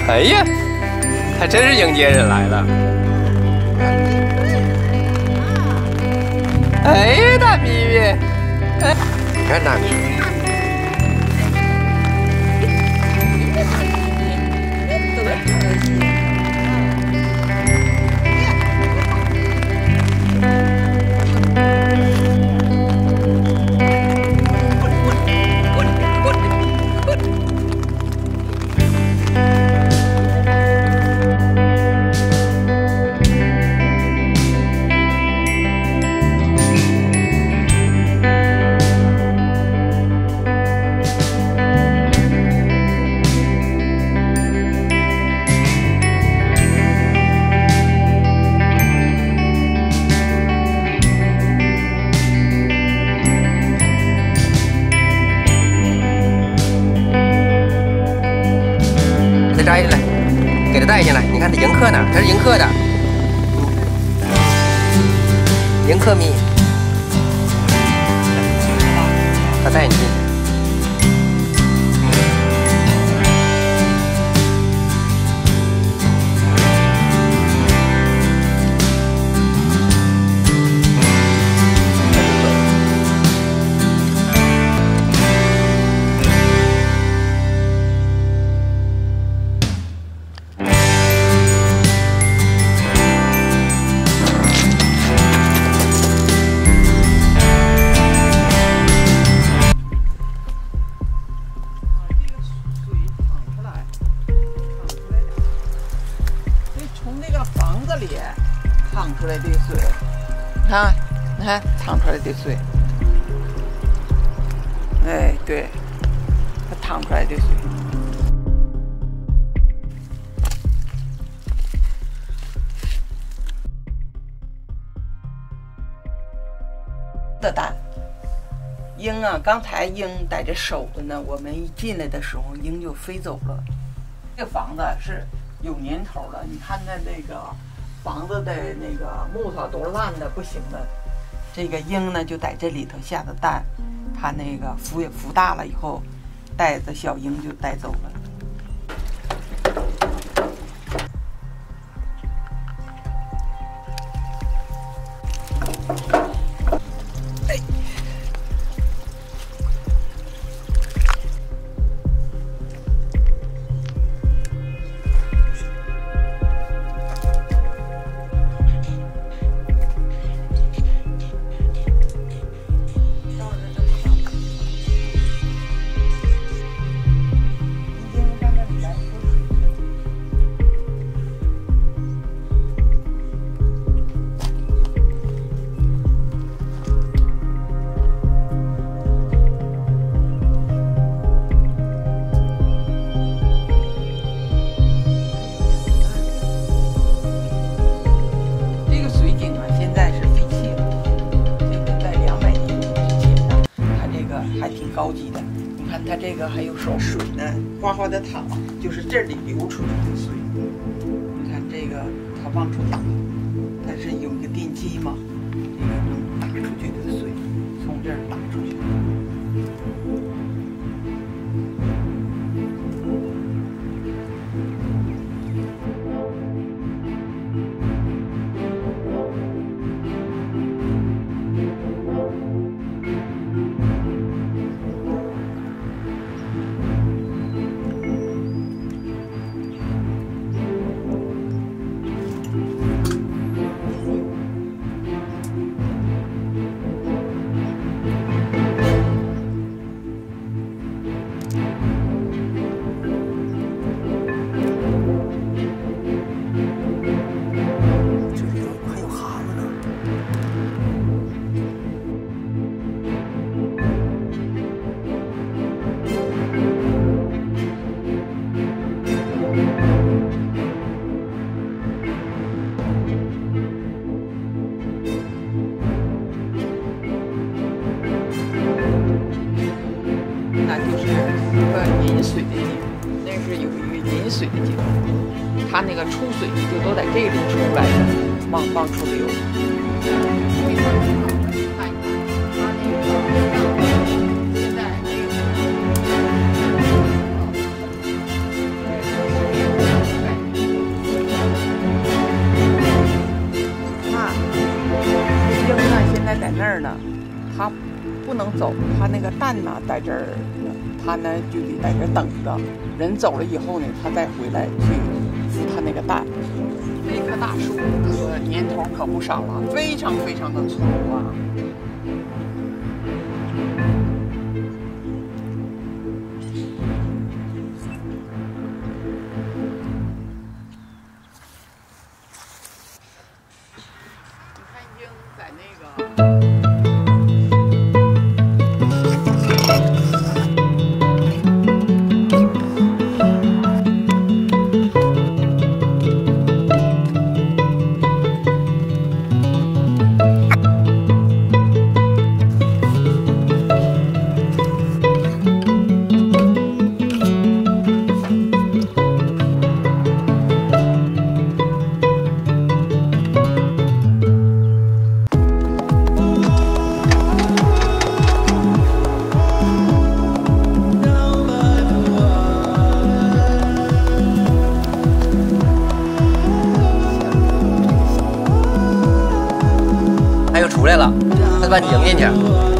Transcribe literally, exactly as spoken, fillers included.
哎呀，还真是迎接人来了。哎呀，大咪咪，哎，你看大咪咪。 摘下来，给他带进来。你看他迎客呢，他是迎客的，迎客咪，他带你进去。 淌出来的水，你看，你看淌出来的水，哎，对，它淌出来的水。的蛋，鹰啊，刚才鹰在这守着呢，我们一进来的时候，鹰就飞走了。这个房子是有年头了，你看它那个。 房子的那个木头都烂的不行了，这个鹰呢就在这里头下的蛋，它那个孵也孵大了以后，带着小鹰就带走了。哎，高级的，你看它这个还有手水呢，哗哗的淌，就是这里流出来的水。你看这个它往出打，它是有一个电机嘛，这个能打出去的水从这儿打出去。那就是一个引水的井，那是有一个引水的井，它那个出水就都在这里出来的，往往出流。现在这个。 它不能走，它那个蛋呢在这儿，它呢就得在这等着，人走了以后呢，它再回来去孵它那个蛋。这棵大树可年头可不少了，非常非常的粗啊。你看鹰在那个。 它又出来了，它把你迎进去。